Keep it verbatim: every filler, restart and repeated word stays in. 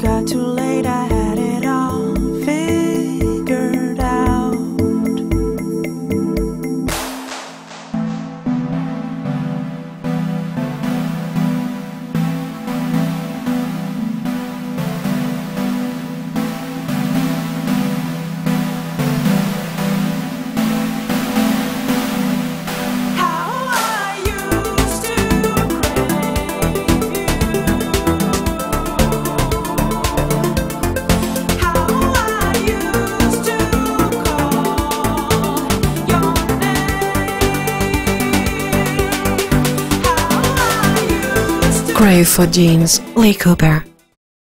got too late, I had it all figured out. Crave for Jeans, Lee Cooper.